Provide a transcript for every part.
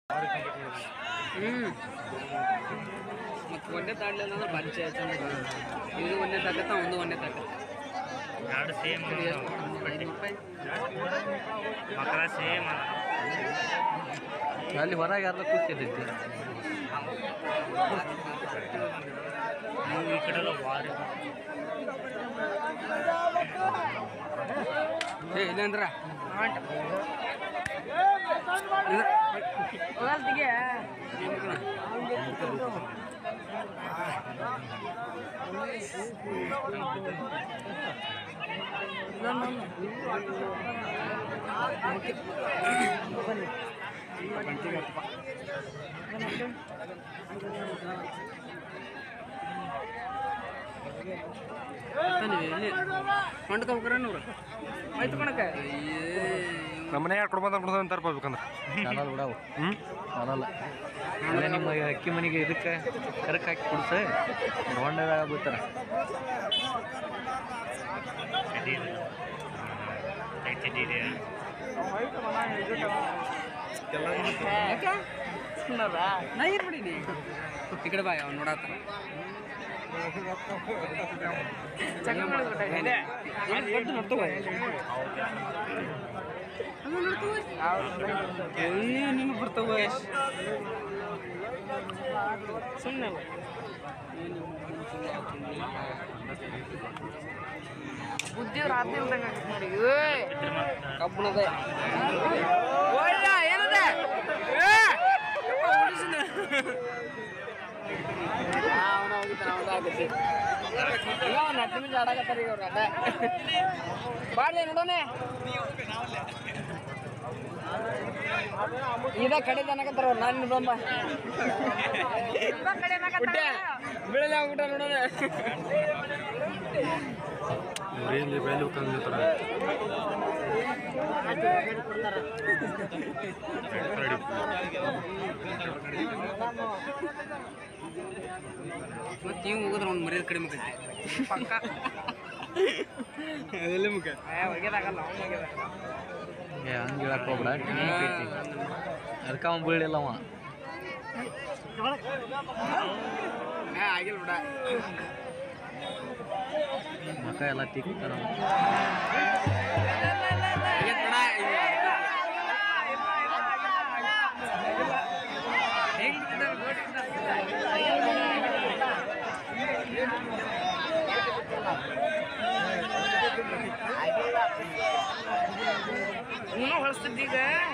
ಮತ್ತು ಒಂದೇ ತಾಡ್ಲಿಲ್ಲ ಅಂದ್ರೆ ಬಾರಿ ಚಂದ ಇದು ಒಂದೇ ತಾಕತ್ತ ಒಂದು ಒಂದೇ ತಾಕತ್ತ ಎರಡು ಸೇಮ್ 5 ರೂಪಾಯಿ ಮಕ್ಕಳ ಸೇಮ್ ಅಲ್ಲಿ ಹೊರಗೆ ಯಾರ್ದ ಕೂತಿದ್ದೈತಿ ನೀವು ಈ ಕಡೆ ವಾರಿ ಇಲ್ಲ ಅಂದ್ರ ಕೊಂಡ್ಕೋಬೇಕ್ರ ಆಯ್ತು ಕಣಕ ನಮ್ಮನೆ ಯಾರು ಕೊಡ್ಬಂದು ಅಂತಾರೆ ಬರ್ಬೇಕಂದ್ರೆ ಕಾಣಲ್ಲ ಬಿಡವು ಕಾಣಲ್ಲ ಅಲ್ಲೇ ನಿಮ್ಮ ಅಕ್ಕಿ ಮನೆಗೆ ಇದಕ್ಕೆ ಕರಕ್ಕೆ ಹಾಕಿ ಕುಡ್ಸ ಹೊಂಡದಾಗ ಬಿಡ್ತಾರೆ ನಾ ಏನು ಮಾಡೀನಿ ಈ ಕಡೆ ಬಾ ಅವ್ನು ನೋಡತ್ತಾನ ನಿಮ್ಗೆ ಬರ್ತಾವ ಸುಮ್ಮನೆ ಬುದ್ಧಿ ರಾತ್ರಿ ಇಲ್ದಂಗೆ ನೋಡಿ ಕಬ್ಬಣದ ಏನದೆ ಅವನ ಹೋಗಿದ್ದಾನೆ ಅವನಾಗುತ್ತೆ ಈಗ ಒಂದು 10 ನಿಮಿಷ ಆಡಕತ್ತಾರೆ ಈಗ ಅವ್ರು ಅದ ಬಾಡ್ದೆ ನೋಡೋಣ ಇದ ಕಡೆ ಅನ್ನಕತ್ತಾರ ಅವ್ರು ನಾನು ನಿಂಬ ಬೀಳಲ್ಲ ಹೋಗ್ಬಿಟ್ಟ ನೋಡೋಣ ಮತ್ತೆ ನೀವು ಹೋಗಿದ್ರೆ ಅವ್ನು ಮರ್ಯಾದೆ ಕಡಿಮೆ ಆಗೈತಿ ಪಕ್ಕ ಅದೆಲ್ಲ ಮುಖ ಒಗೆದಾಗಲ್ಲ ಅವ್ನು ಒಗೆದಾಗಲ್ಲ ಹಂಗೆ ಹೇಳಕ್ ಹೋಗ್ಬೇಡ ಅದಕ್ಕೆ ಅವ್ನು ಬೀಳಿಲ್ಲ ಅವ ಆಗಿಲ್ಲ ಬಿಡ ಮಕ್ಕ ಎಲ್ಲ ತಿಕ್ತಾರ ಹೊಳಿಸ್ತಿದ್ದೀಗ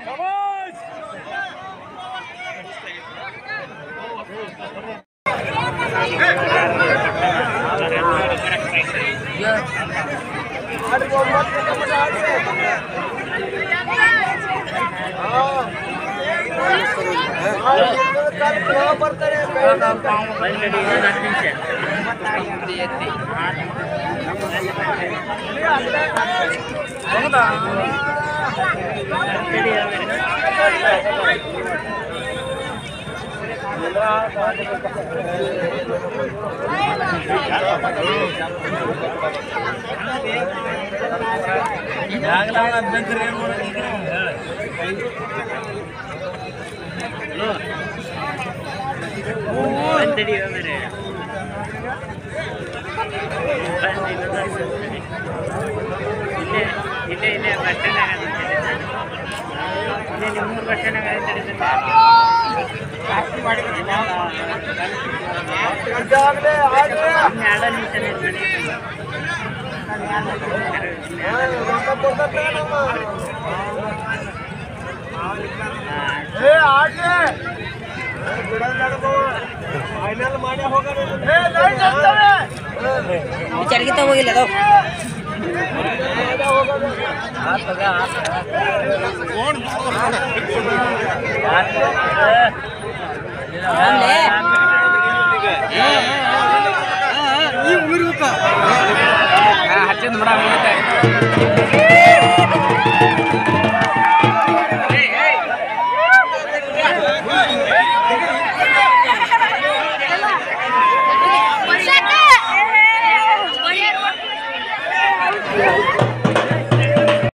ಇಲ್ಲೇ ಬಸ್ ಸ್ಟ್ಯಾಂಡ್ 3 ಬಸ್ ವಿಚಾರಕ್ಕೆ ಹೋಗಿಲ್ಲ ಅದು ಹಚ್ಚಿದ್ ಬಿಡ